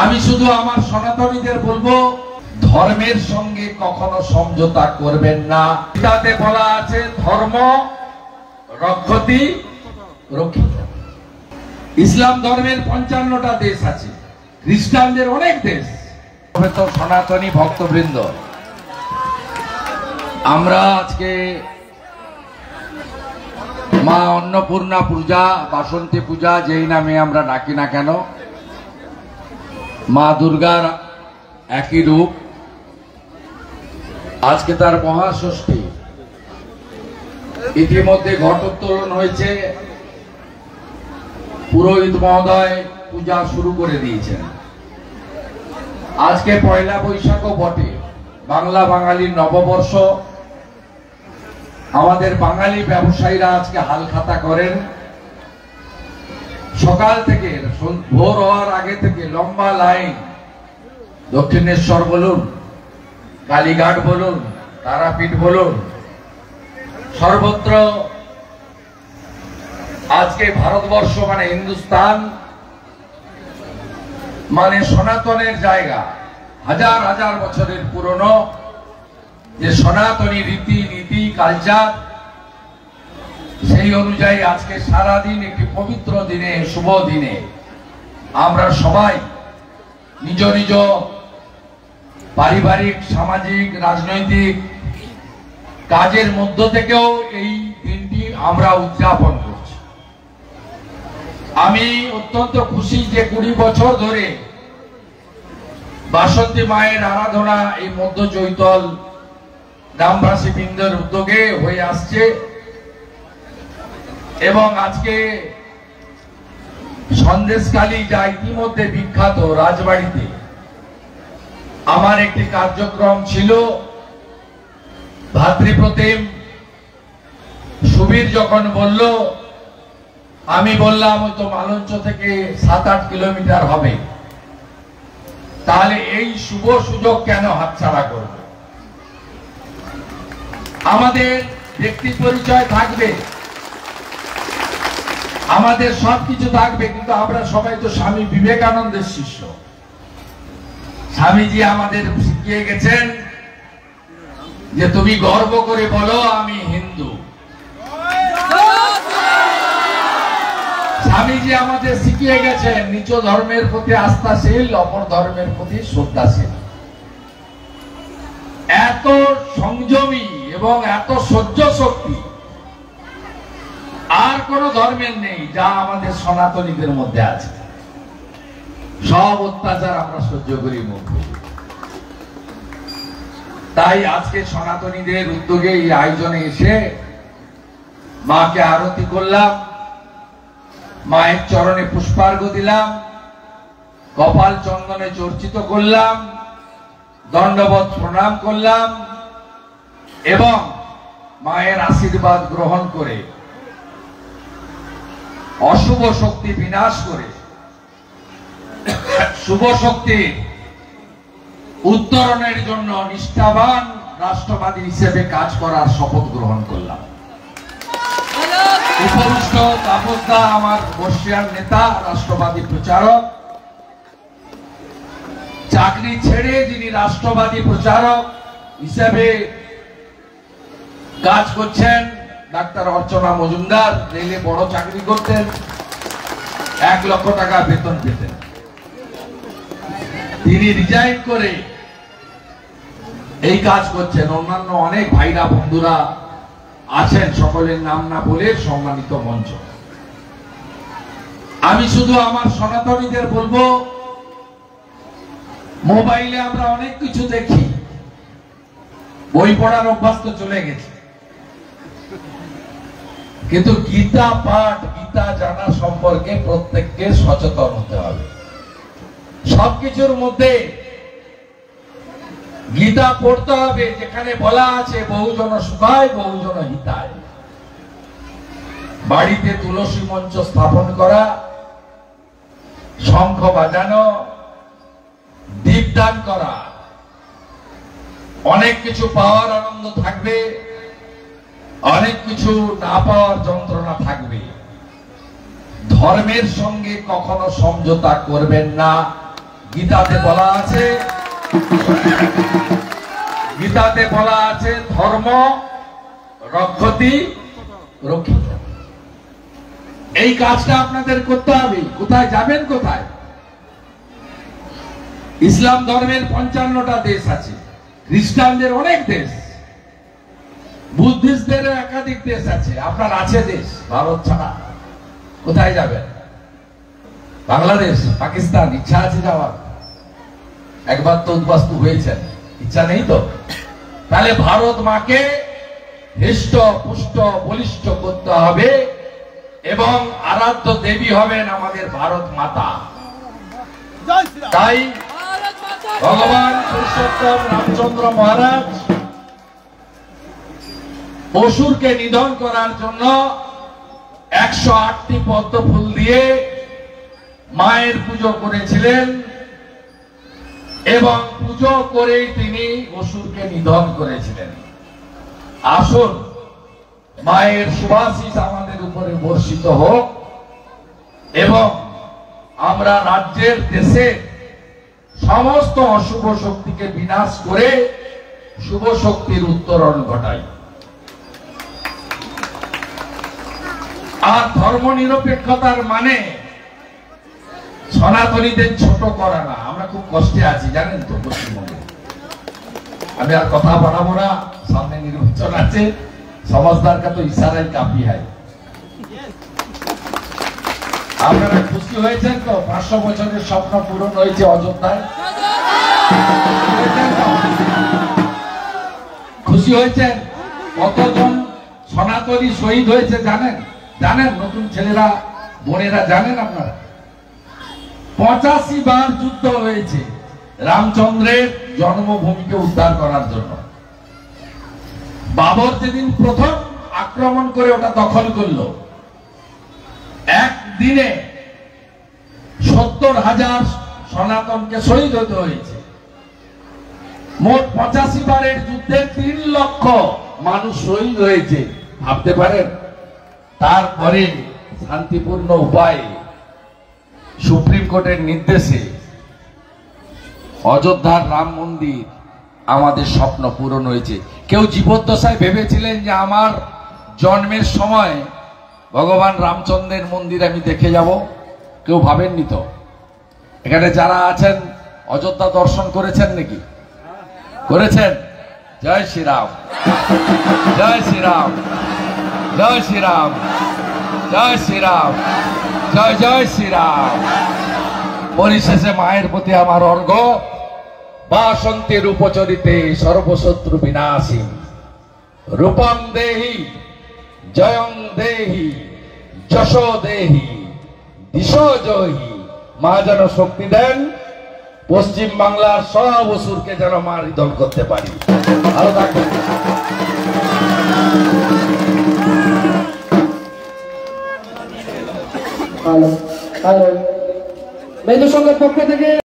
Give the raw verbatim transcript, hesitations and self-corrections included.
আমি শুধু আমার সনাতনীদের বলবো, ধর্মের সঙ্গে কখনো সমঝোতা করবেন না। গীতাতে বলা আছে ধর্ম রক্ষতি রক্ষিত। ইসলাম ধর্মের পঞ্চান্নটা দেশ আছে, খ্রিস্টানদের অনেক দেশ। তো সনাতনী ভক্তবৃন্দ, আমরা আজকে মা অন্নপূর্ণা পূজা, বাসন্তী পূজা, যেই নামে আমরা ডাকি না কেন, মা দুর্গার একই রূপ। আজকে তার মহাষষ্ঠী। ইতিমধ্যে ঘটোত্তোলন হয়েছে, পুরোহিত মহোদয় পূজা শুরু করে দিয়েছেন। আজকে পয়লা বৈশাখও বটে, বাংলা বাঙালির নববর্ষ। আমাদের বাঙালি ব্যবসায়ীরা আজকে হালখাতা করেন। সকাল থেকে ভোর হওয়ার আগে থেকে লম্বা লাইন, দক্ষিণেশ্বর বলুন, কালীঘাট বলুন, তারাপীঠ বলুন, সর্বত্র আজকে ভারতবর্ষ মানে হিন্দুস্তান মানে সনাতনের জায়গা। হাজার হাজার বছরের পুরনো যে সনাতনী রীতি নীতি কালচার, সেই অনুযায়ী আজকে সারাদিন একটি পবিত্র দিনে, শুভ দিনে আমরা সবাই নিজ নিজ পারিবারিক, সামাজিক, রাজনৈতিক কাজের মধ্য থেকেও এই দিনটি আমরা উদযাপন করছি। আমি অত্যন্ত খুশি যে কুড়ি বছর ধরে বাসন্তী মায়ের আরাধনা এই মধ্য চৈতল গ্রামবাসী বৃন্দের উদ্যোগে হয়ে আসছে। এবং আজকে সন্দেশখালী, যা ইতিমধ্যে বিখ্যাত, রাজবাড়িতে আমার একটি কার্যক্রম ছিল। ভাতৃপ্রতিম সুবীর যখন বলল, আমি বললাম ওই তো মালঞ্চ থেকে সাত আট কিলোমিটার হবে, তাহলে এই শুভ সুযোগ কেন হাতছাড়া করব? আমাদের ব্যক্তি পরিচয় থাকবে, আমাদের সবকিছু থাকবে, কিন্তু আমরা সবাই তো স্বামী বিবেকানন্দের শিষ্য। স্বামীজি আমাদের শিখিয়ে গেছেন যে তুমি গর্ব করে বলো আমি হিন্দু। স্বামীজি আমাদের শিখিয়ে গেছেন নিজ ধর্মের প্রতি আস্থাশীল, অপর ধর্মের প্রতি শ্রদ্ধাশীল। এত সংযমী এবং এত সহ্য শক্তি আর কোন ধর্মের নেই যা আমাদের সনাতনীদের মধ্যে আছে। সব অত্যাচার আমরা সহ্য করি মুখ। তাই আজকে সনাতনীদের উদ্যোগে এই আয়োজনে এসে মাকে আরতি করলাম, মায়ের চরণে পুষ্পার্ঘ্য দিলাম, কপাল চন্দনে চর্চিত করলাম, দণ্ডবত প্রণাম করলাম এবং মায়ের আশীর্বাদ গ্রহণ করে অশুভ শক্তি বিনাশ করে শুভ শক্তির উত্তরণের জন্য নিষ্ঠাবান রাষ্ট্রবাদী হিসেবে কাজ করার শপথ গ্রহণ করলাম। উপবিষ্ট তাপসদা আমার বর্ষিয়ার নেতা, রাষ্ট্রবাদী প্রচারক। চাকরি ছেড়ে যিনি রাষ্ট্রবাদী প্রচারক হিসেবে কাজ করছেন, ডাক্তার অর্চনা মজুমদার রেলে বড় চাকরি করতেন, এক লক্ষ টাকা বেতন পেতেন। তিনি রিজাইন করে এই কাজ করছেন। অন্যান্য অনেক ভাইরা বন্ধুরা আছেন, সকলের নাম না বলে সম্মানিত মঞ্চ। আমি শুধু আমার সনাতনীদের বলবো, মোবাইলে আমরা অনেক কিছু দেখি, বই পড়ার অভ্যাস তো চলে গেছে, কিন্তু গীতা পাঠ, গীতা জানা সম্পর্কে প্রত্যেককে সচেতন হতে হবে। সবকিছুর মধ্যে গীতা পড়তে হবে, যেখানে বলা আছে বহুজন সুখায় বহুজন হিতায়। বাড়িতে তুলসী মঞ্চ স্থাপন করা, শঙ্খ বাজানো, দীপদান করা, অনেক কিছু পাওয়ার আনন্দ থাকবে, অনেক কিছু না পাওয়ার যন্ত্রণা থাকবে। ধর্মের সঙ্গে কখনো সমঝোতা করবেন না। গীতাতে বলা আছে গীতাতে বলা আছে ধর্ম রক্ষতি রক্ষিত। এই কাজটা আপনাদের করতে হবে। কোথায় যাবেন? কোথায়? ইসলাম ধর্মের পঞ্চান্নটা দেশ আছে, খ্রিস্টানদের অনেক দেশ, বুদ্ধিস্টদের একাধিক দেশ আছে। আপনার আছে দেশ ভারত ছাড়া? কোথায় যাবেন? বাংলাদেশ, পাকিস্তান? ইচ্ছা আছে যাওয়ার? একবার তো উদ্বাস্তু হয়েছেন, ইচ্ছা নেই তো? তাহলে ভারত মাকে হৃষ্ট পুষ্ট বলিষ্ঠ করতে হবে এবং আরাধ্য দেবী হবেন আমাদের ভারত মাতা। তাই ভগবান পুরুষোত্তম রামচন্দ্র মহারাজ অসুরকে নিধন করার জন্য একশো আটটি পদ্ম ফুল দিয়ে মায়ের পুজো করেছিলেন এবং পুজো করেই তিনি অসুরকে নিধন করেছিলেন। আসুন মায়ের সুবাসিস আমাদের উপরে বর্ষিত হোক এবং আমরা রাজ্যের দেশে সমস্ত অশুভ শক্তিকে বিনাশ করে শুভ শক্তির উত্তরণ ঘটাই। আর ধর্ম নিরপেক্ষতার মানে সনাতনীদের ছোট করা না। আমরা খুব কষ্টে আছি জানেন তো পশ্চিমবঙ্গে। আমি আর কথা বাড়াবো না, সামনে নির্বাচন আছে, সমাজদার কা তো ইশারায় কাফি হয়। আপনারা খুশি হয়েছেন তো? পাঁচশো বছরের স্বপ্ন পূরণ হয়েছে অযোধ্যায়। খুশি হয়েছেন? কতজন সনাতনী শহীদ হয়েছে জানেন? জানেন? নতুন ছেলেরা বোনেরা জানেন আপনারা? পঁচাশি বার যুদ্ধ হয়েছে রামচন্দ্রের জন্মভূমিকে উদ্ধার করার জন্য। বাবর যেদিন প্রথম আক্রমণ করে ওটা দখল করলো, একদিনে সত্তর হাজার সনাতনকে শহীদ হতে হয়েছে। মোট পঁচাশি বারের যুদ্ধে তিন লক্ষ মানুষ শহীদ হয়েছে, ভাবতে পারেন? তারপরে শান্তিপূর্ণ উপায়ে সুপ্রিম কোর্টের নির্দেশে অযোধ্যার রাম মন্দির আমাদের স্বপ্ন পূরণ হয়েছে। কেউ জীবদ্দশায় ভেবেছিলেন যে আমার জন্মের সময় ভগবান রামচন্দ্রের মন্দির আমি দেখে যাব? কেউ ভাবেননি তো? এখানে যারা আছেন অযোধ্যা দর্শন করেছেন নাকি? করেছেন? জয় শ্রীরাম, জয় শ্রীরাম, জয় শ্রীরাম, জয় শ্রীরাম, জয় জয় শ্রীরাম। পরিশেষে মায়ের প্রতি আমার অর্ঘ্য। বাসন্তী রূপচরিতে সর্বশত্রু বিনাশী রূপম দেহি জয়ং দেহি যশো দেহি দিশো জয়ী। মা যেন শক্তি দেন, পশ্চিম বাংলার সব অসুরকে যেন মা নিধন করতে পারি। ভালো থাকবেন। হ্যালো হ্যালো, মেয়েদের সঙ্গে পক্ষ থেকে